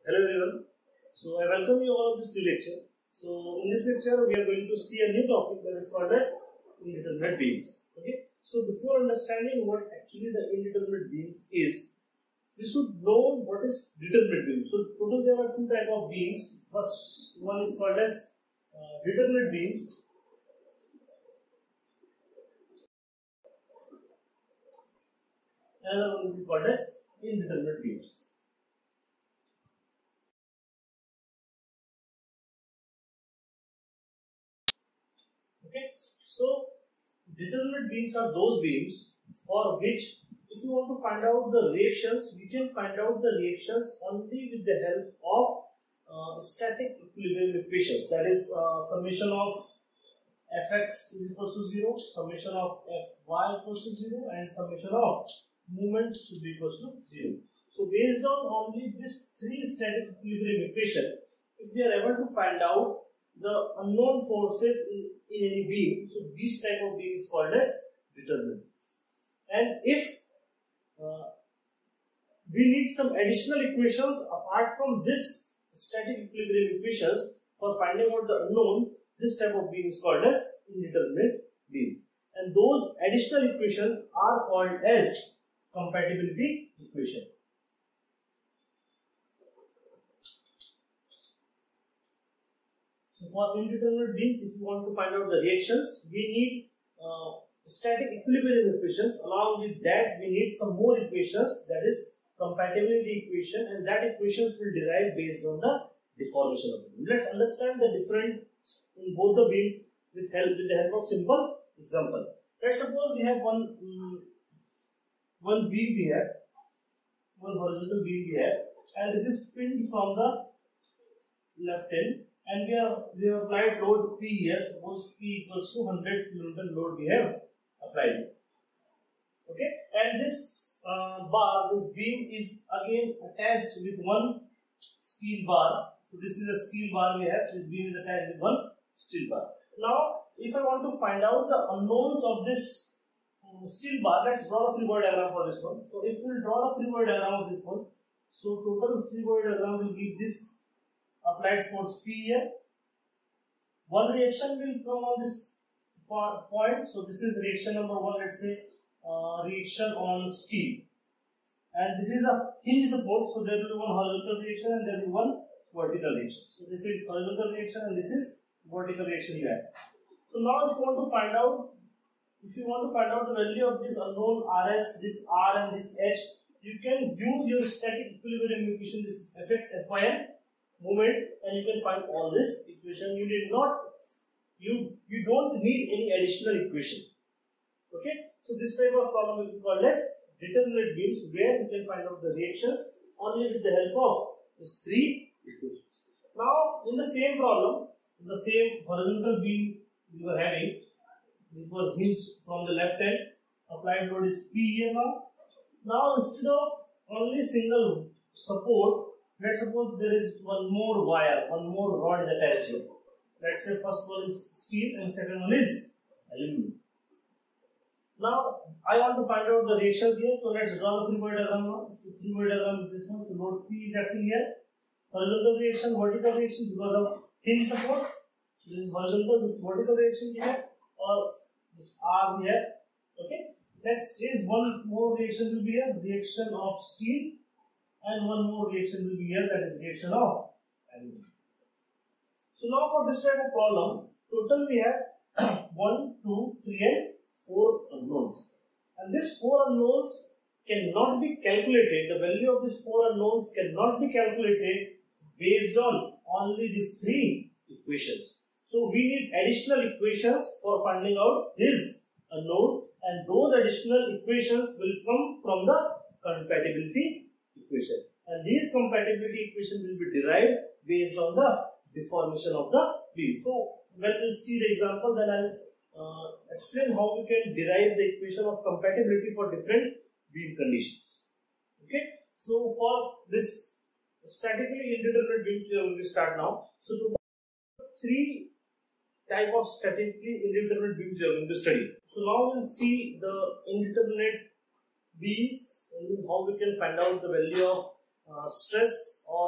Hello everyone. So I welcome you all to this new lecture. So in this lecture we are going to see a new topic that is called as indeterminate beams. Okay. So before understanding what actually the indeterminate beams is, we should know what is determinate beams. So total there are two types of beams. First one is called as determinate beams. Another one will be called as indeterminate beams. Okay, so determinate beams are those beams for which, if you want to find out the reactions, we can find out the reactions only with the help of static equilibrium equations. That is summation of fx is equal to 0, summation of fy equals to 0, and summation of movement should be equal to 0. So based on only these three static equilibrium equation, if we are able to find out the unknown forces in any beam, so this type of beam is called as determinate beams. And if we need some additional equations apart from this static equilibrium equations for finding out the unknown, this type of beam is called as indeterminate beam. And those additional equations are called as compatibility equation. For indeterminate beams, if you want to find out the reactions, we need static equilibrium equations. Along with that, we need some more equations, that is compatibility equation, and that equations will derive based on the deformation of the beam. Let's understand the difference in both the beam with the help of simple example. Let's suppose we have one beam we have, one horizontal beam we have, and this is pinned from the left end. And we have applied load P here. Suppose P equals to 100 kN load we have applied. Okay, and this this beam is again attached with one steel bar. So this is a steel bar we have. This beam is attached with one steel bar. Now, if I want to find out the unknowns of this steel bar, let's draw a free body diagram for this one. So if we draw a free body diagram of this one, so total free body diagram will give this applied force P here. One reaction will come on this point. So this is reaction number 1, let's say reaction on steel. And this is a hinge support. So there will be one horizontal reaction and there will be one vertical reaction. So this is horizontal reaction and this is vertical reaction you have. So now if you want to find out the value of this unknown Rs, this R and this H, you can use your static equilibrium equation, this Fx, Fy and moment, and you can find all this equation. You don't need any additional equation. Okay, so this type of problem will be called as determinate beams, where you can find out the reactions only with the help of these three equations. Now, in the same problem, in the same horizontal beam we were having, this was hinged from the left end, applied load is P here now. Now, instead of only single support, let's suppose there is one more wire, one more rod is attached here. Let's say first one is steel and second one is aluminum. Now I want to find out the reactions here, so let's draw the free body diagram now. So free body diagram is this one. So load P is acting here. Horizontal reaction, vertical reaction because of hinge support. This is horizontal, this is vertical reaction here, or this R here. Okay. Next is one more reaction will be here, reaction of steel. And one more reaction will be here, that is reaction of aluminum. So now for this type of problem, total we have 1, 2, 3 and 4 unknowns. And these 4 unknowns cannot be calculated. The value of these 4 unknowns cannot be calculated based on only these 3 equations. So we need additional equations for finding out these unknowns, and those additional equations will come from the compatibility equation, and these compatibility equation will be derived based on the deformation of the beam. So when we see the example, then I'll explain how we can derive the equation of compatibility for different beam conditions. Okay, so for this statically indeterminate beams we are going to start now. So to 3 type of statically indeterminate beams we are going to study. So now we'll see the indeterminate beams and how we can find out the value of stress or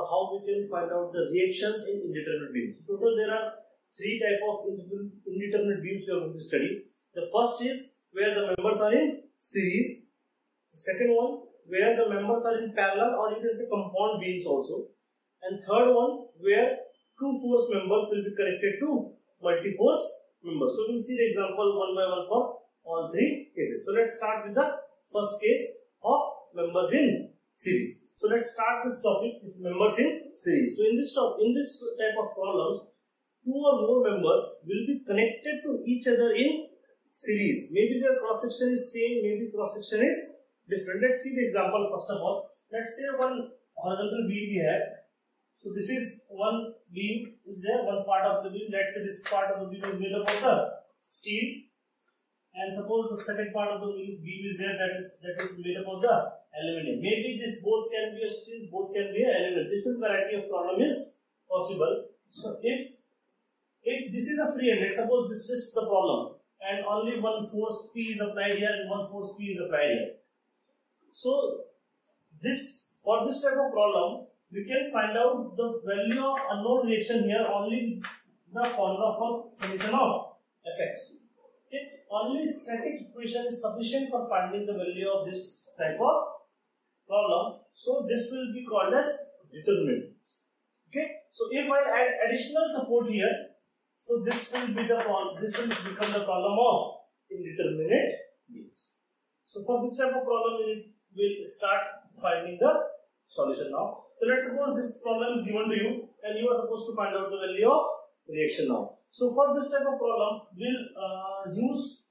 or how we can find out the reactions in indeterminate beams. Total there are three types of indeterminate beams we are going to study. The first is where the members are in series. The second one where the members are in parallel, or you can say compound beams also. And third one where two force members will be connected to multi-force members. So we will see the example one by one for all three cases. So let's start with the first case of members in series. So let's start this topic, is members in series. So in this type of problems, two or more members will be connected to each other in series. Maybe their cross section is same, maybe cross section is different. Let's see the example first of all. Let's say one horizontal beam we have. So this is one beam is there, one part of the beam. Let's say this part of the beam is made up of the steel, and suppose the second part of the beam is there, that is made up of the aluminum. Maybe this both can be a steel, both can be a aluminum. Different variety of problem is possible. So if this is a free end, let's suppose this is the problem, and only one force P is applied here and one force P is applied here. So for this type of problem, we can find out the value of unknown reaction here only the formula for summation of Fx. Okay? Only static equation is sufficient for finding the value of this type of problem. So this will be called as determinant. Okay? So if I add additional support here, so this will become the problem of indeterminate beams. So for this type of problem, we will start finding the solution now. So let's suppose this problem is given to you and you are supposed to find out the value of reaction now. So for this type of problem, we'll use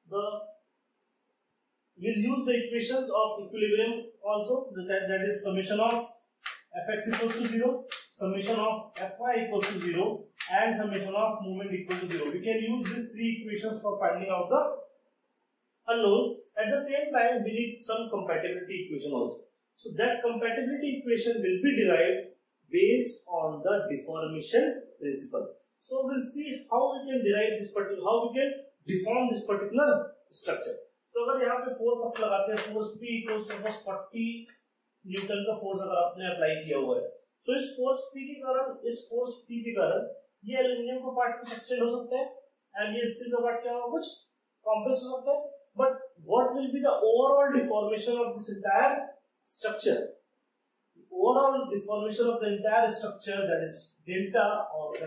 the equations of equilibrium also. That is summation of Fx equals to 0, summation of Fy equals to 0, and summation of moment equal to 0. We can use these three equations for finding out the unknowns. At the same time, we need some compatibility equation also. So that compatibility equation will be derived based on the deformation principle. So we'll see how we can derive this particular, how we can deform this particular structure. So अगर यहाँ पे force आप लगाते हैं, force P equals to 40 newton का force अगर आपने apply किया हुआ है, so इस force P के कारण ये एल्यूमिनियम का पार्ट कुछ एक्सटेंड हो सकता है and ये स्टील का पार्ट क्या होगा, कुछ कॉम्प्रेस हो सकता है. But what will be the overall deformation of this entire structure? The overall deformation of the entire structure, that is delta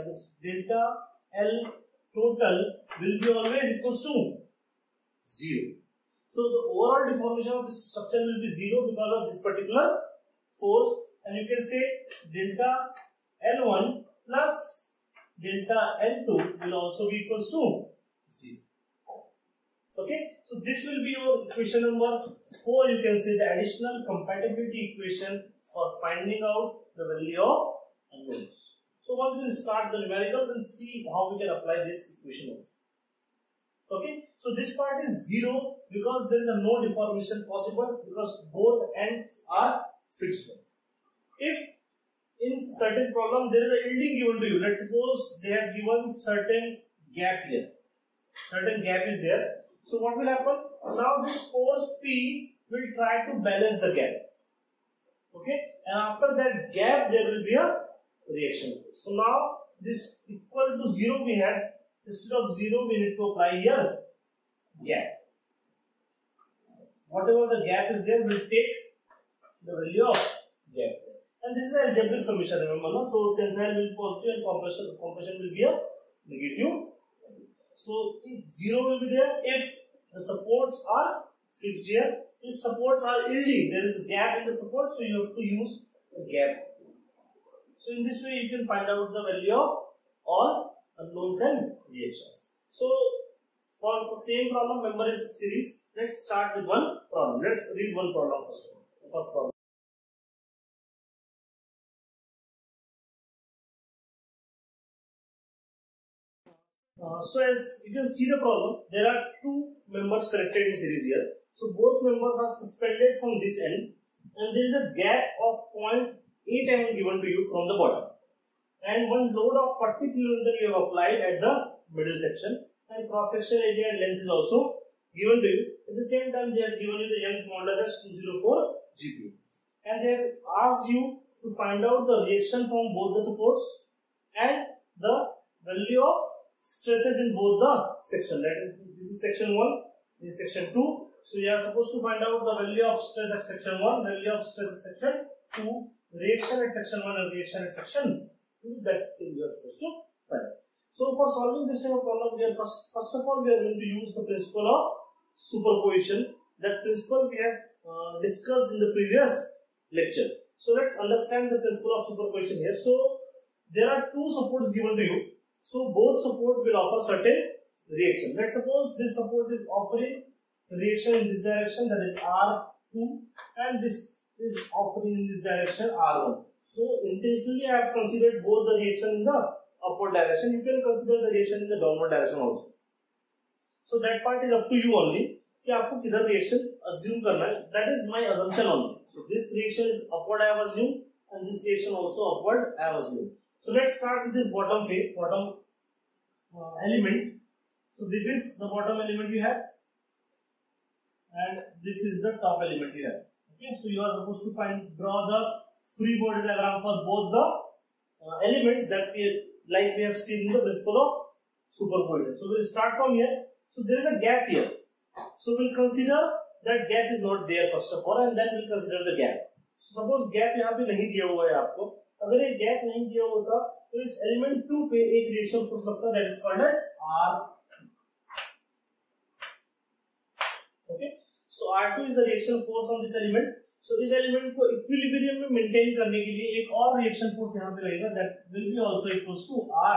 L total, will be always equals to 0. So the overall deformation of this structure will be 0 because of this particular force, and you can say delta L1 plus delta L2 will also be equals to 0. Okay, so this will be your equation number 4. You can say the additional compatibility equation for finding out the value of unknowns. So once we start the numerical, we'll see how we can apply this equation also. Okay, so this part is 0 because there is no deformation possible because both ends are fixed. If in certain problem there is a yielding given to you, let's suppose they have given certain gap here, certain gap is there. So what will happen? Now this force P will try to balance the gap. Okay, and after that gap there will be a reaction force. So now this equal to 0 we had, instead of 0 we need to apply here gap. Whatever the gap is there, we'll take the value of gap. And this is an algebraic summation, remember, no? So tensile will be positive and compression will be a negative. So if 0 will be there if the supports are fixed here. If supports are yielding, there is a gap in the support, so you have to use a gap. So in this way you can find out the value of all unknowns and reactions. So for the same problem, member in series, let's start with one problem. Let's read one problem first of all. The first problem. So as you can see the problem, there are two members connected in series here. So both members are suspended from this end and there is a gap of 0.8 mm given to you from the bottom. And one load of 40 kN you have applied at the middle section, and cross section area and length is also given to you. At the same time they have given you the Young's modulus as 204 GPa. And they have asked you to find out the reaction from both the supports and the value of stresses in both the section. That is, this is section 1, this is section 2. So you are supposed to find out the value of stress at section 1, value of stress at section 2, reaction at section 1 and reaction at section 2. That thing you are supposed to find out. So for solving this type of problem, we are first of all we are going to use the principle of superposition. That principle we have discussed in the previous lecture. So let's understand the principle of superposition here. So there are two supports given to you. So both supports will offer certain reaction. Let's suppose this support is offering reaction in this direction, that is R2, and this is offering in this direction R1. So intentionally I have considered both the reaction in the upward direction. You can consider the reaction in the downward direction also. So that part is up to you only कि आपको किधर reaction assume करना है. That is my assumption only. So this reaction is upward I have assumed, and this reaction also upward I have assumed. So let's start with this bottom phase, bottom element. So this is the bottom element you have, and this is the top element you have. Okay, so you are supposed to draw the free body diagram for both the elements that we have seen in the principle of superposition. So we'll start from here. So there is a gap here. So we'll consider that gap is not there first of all, and then we'll consider the gap. So suppose gap यहाँ पे नहीं दिया हुआ है आपको. अगर ये gap नहीं दिया होता तो इस element 2 पे एक reaction force लगता, that is called as R. Okay. So R2 is the reaction force on this element. So इस element को equilibrium में maintain करने के लिए एक और reaction force यहाँ पे रहेगा, that will be also equals to R.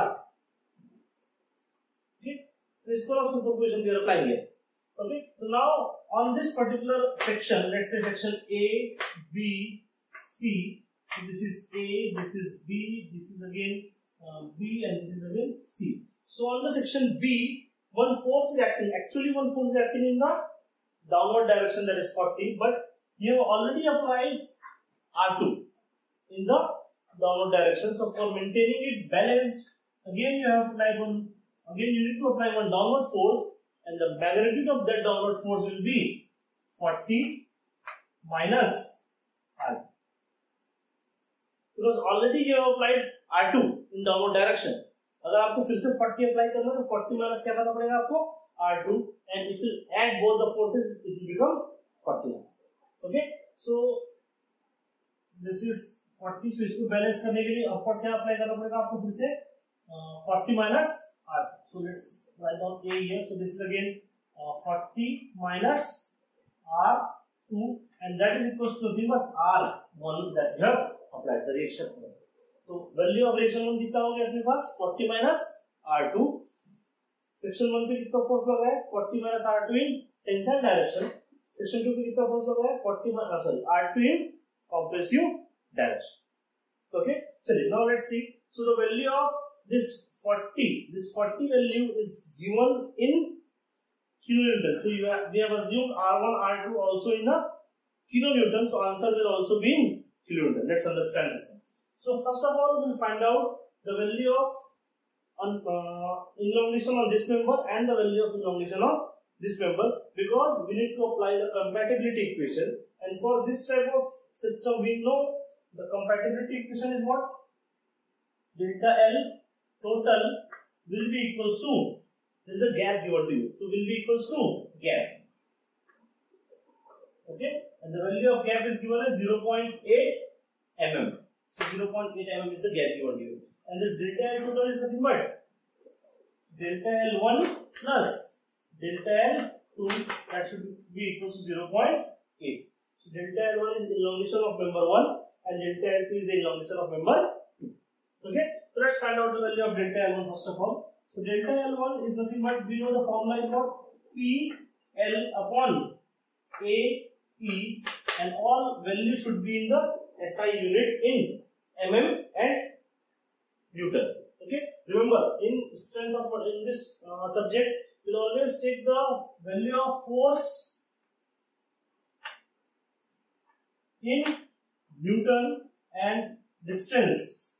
Okay. Principle of superposition we are applying here. Okay. So now on this particular section, let's say section A, B, C. So this is A, this is B, this is again B, and this is again C. So on the section B, one force is acting. Actually, one force is acting in the downward direction, that is 40. But you have already applied R2 in the downward direction. So for maintaining it balanced, again you have applied one. Again you need to apply one downward force, and the magnitude of that downward force will be 40 minus R. Because already you have applied R2 in downward direction. अगर आपको फिर से 40 apply करना है तो 40 minus क्या करना पड़ेगा आपको R2, and if you add both the forces it will become 40. Okay, so this is 40. So इसको balance करने के लिए upward क्या apply करना पड़ेगा आपको फिर से 40 minus R. So let's write down A here. So this is again 40 minus R2, and that is equals to nothing but R1 that you have applied the reaction. So value of reaction 1 कितना हो गया अपने पास 40 minus R2. Section 1 पे कितना force लग रहा है 40 minus R2 in tensile direction. Section 2 पे कितना फोर्स लग रहा है 40 minus R2 in compressive direction. Okay, चलिए now let's see. So the value of this 40 value is given in kilonewton. So we have assumed R1, R2 also in the kilonewton. So answer will also be in kilonewton. Let's understand this one. So first of all, we'll find out the value of elongation on this member and the value of elongation on this member, because we need to apply the compatibility equation. And for this type of system, we know the compatibility equation is what? Delta L total will be equals to, this is a gap given to you, so will be equals to gap. Okay, and the value of gap is given as 0.8 mm. So 0.8 mm is the gap given to you, and this delta L total is nothing but delta L1 plus delta L2, that should be equal to 0.8. So delta L1 is elongation of member 1 and delta L2 is the elongation of member 2. Okay, so let's find out the value of delta L1 first of all. So delta L1 is nothing but, we know the formula is what? PL upon AE, and all values should be in the SI unit in mm and Newton. Okay, remember in strength of in this subject, we'll always take the value of force in Newton and distance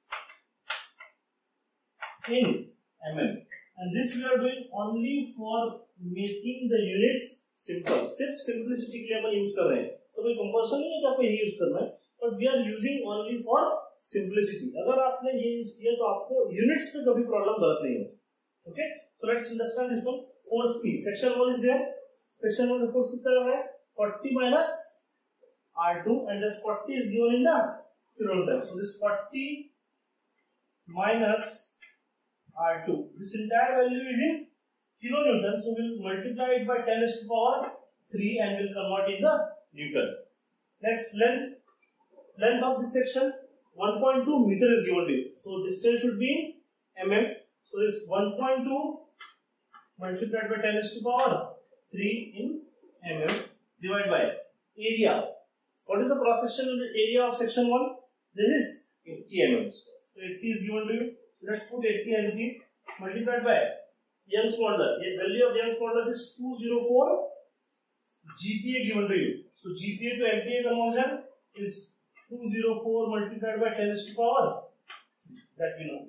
in mm, and this we are doing only for making the units simple. सिर्फ simplicity के लिए अपन use कर रहे हैं, तो कोई compulsion नहीं है कि आपको यही use करना है. but we are using only for simplicity. अगर आपने ये यूज किया तो आपको यूनिट्स पे कभी प्रॉब्लम गलत नहीं हो. Okay, so let's understand this one. Force P, section 1 is there. Section 1 force कितना है? 40 minus R2, and this 40 is given in the kilonewton. So this 40 minus R2, this entire value is in kilonewton, so we'll multiply it by 10 to the power 3 and we'll convert in the Newton. Next, length of this section 1.2 meter is given to you. So distance should be in mm. So this 1.2 multiplied by 10 to the power 3 in mm divided by area. What is the cross sectional area of section 1? This is 80 mm. So 80 is given to you. So let's put 80 as it is, multiplied by Young's modulus. The value of Young's modulus is 204. GPa given to you. So GPa to MPa conversion is 204 multiplied by 10 to the power 3. That we know.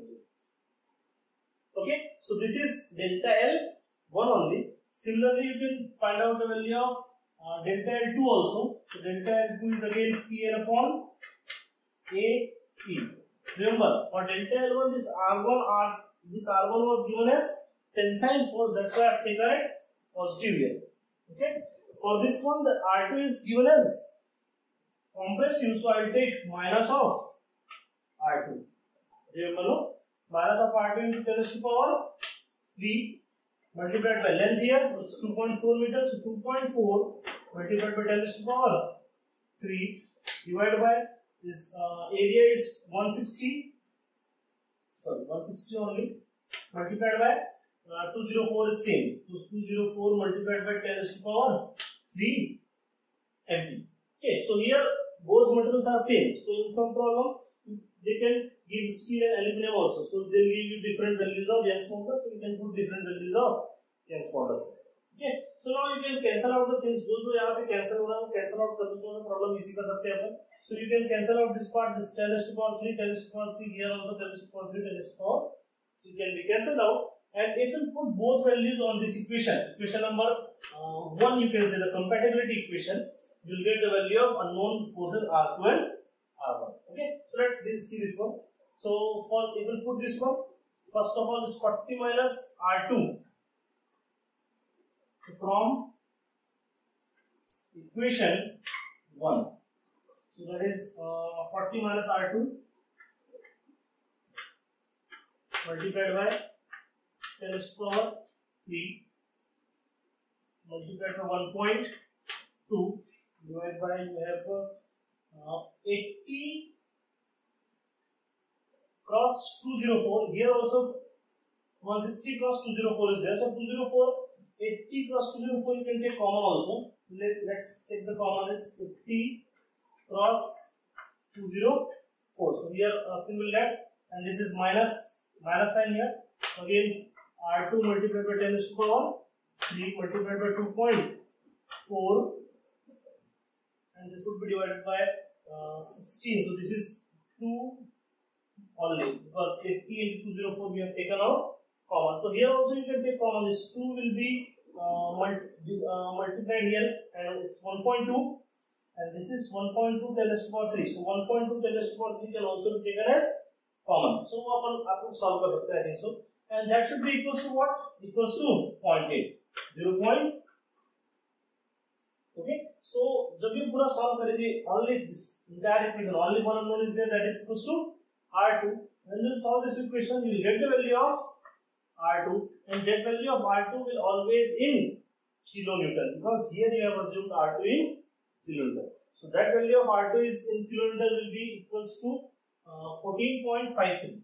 Okay. So this is delta L1 only. Similarly, you can find out the value of delta L2 also. So delta L2 is again Pn upon AP. Remember, for delta L1, this R1 was given as tensile force. That's why I have taken it positive here. Okay. For this one, the R2 is given as compressive, so I will take minus of R2. Remember, no? Minus of R2 into 10 to the power 3 multiplied by length here, it's 2.4 meters. So 2.4 multiplied by 10 to the power 3 divided by this area is 160. Sorry, 160 only. Multiplied by 204 is same. So 204 multiplied by 10 to the power 3 mp. Okay, so here both materials are same. So in some problem they can give steel and aluminum also. So they will give you different values of Young's modulus. So you can put different values of Young's modulus. Okay, so now you can cancel out the things. जो यहाँ पे cancel हो रहा है वो cancel out कर दो तो problem इसी कर सकते हैं अपन. So you can cancel out this part, this 10 to the power 3, 10 to the power 3, here also 10 to the power 3, 10 to the power. So it can be cancelled out. And if you put both values on this equation number 1, you can say the compatibility equation, you will get the value of unknown forces R2 and R1. Okay, so let's see this one. So if you put this one, first of all, this 40 minus R2 from equation 1. So that is 40 minus R2 multiplied by 10 to the power 3 multiplied by 1.2 divided by, you have 80 cross 204. Here also 160 cross 204 is there. So 204, 80 cross 204 you can take common also. Let's take the common. It's 80 cross 204. So here nothing will left, and this is minus sign here. Again R2 multiplied by 10 to the power 3 multiplied by 2.4, and this would be divided by 16. So this is 2 only, because 80 into 204 we have taken out common. So here also you can take common. This 2 will be multiplied here, and it's 1.2, and this is 1.2 10 to the power 3. So 1.2 10 to the power 3 can also be taken as common. So आप solve कर सकते हैं, I think so. And that should be equals to what? Equals to 0.8. 0. Okay. So जब ये पूरा solve करेंगे, only this entire equation, only one unknown is there, that is equals to R2. When we will solve this equation, you will get the value of R2, and that value of R2 will always in kilonewton, because here you have assumed R2 in kilonewton. So that value of R2 is in kilonewton will be equals to 14.53.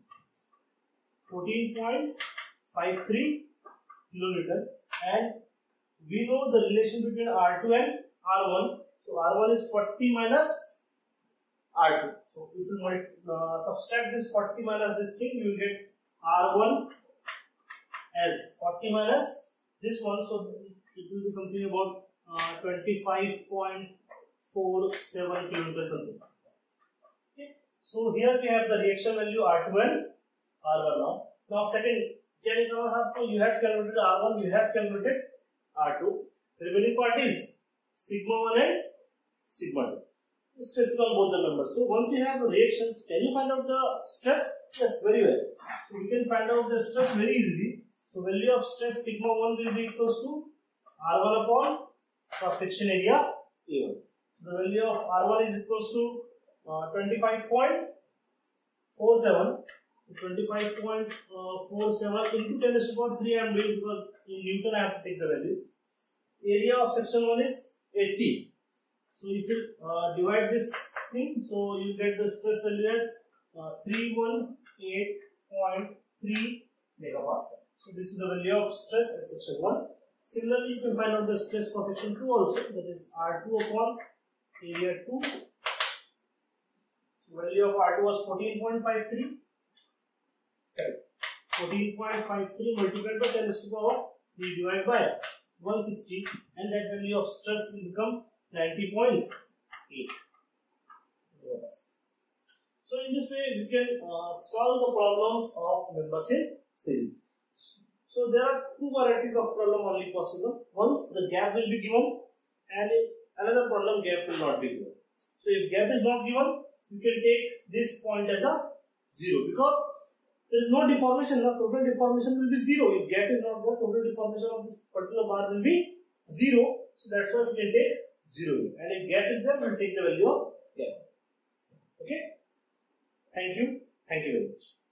14.53 kilonewton, and we know the relation between R2 and R1. So R1 is 40 minus R2. So if you subtract this 40 minus this thing, you will get R1 as 40 minus this one. So it will be something about 25.47 kilonewton something. Okay. So here we have the reaction value R2 and R1 now. Now second, you have calculated R1, you have calculated R2. The remaining part is sigma 1 and sigma 2. stresses on both the members. So once we have reactions, can you find out the stress? Yes, very well. So we can find out the stress very easily. So value of stress sigma 1 will be equals to R1 upon cross section area A1. So the value of R1 is equals to 25.47. 25.47 into 10 raised to power 3 I am doing because in Newton I have to take the value. Area of section 1 is 80. So if you divide this thing, so you get the stress value as 318.3 megapascal. So this is the value of stress at section 1. Similarly, you can find out the stress for section 2 also, that is R2 upon area 2. So value of R2 was 14.53. 14.53 multiplied by 10 raised to power 3 divided by 160, and that value of stress will become 90.8. So in this way we can solve the problems of members in series. So there are two varieties of problem only possible. Once the gap will be given, and in another problem gap will not be given. So if gap is not given, you can take this point as a 0 because there is no deformation. The total deformation will be 0. If gap is not there, total deformation of this particular bar will be 0. So that's why we can take 0. And if gap is there, we will take the value of gap. Okay. Thank you. Thank you very much.